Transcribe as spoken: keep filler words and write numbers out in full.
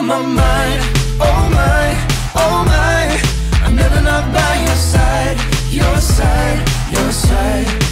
on my mind. Oh my, oh my, I'm never not by your side, your side, your side.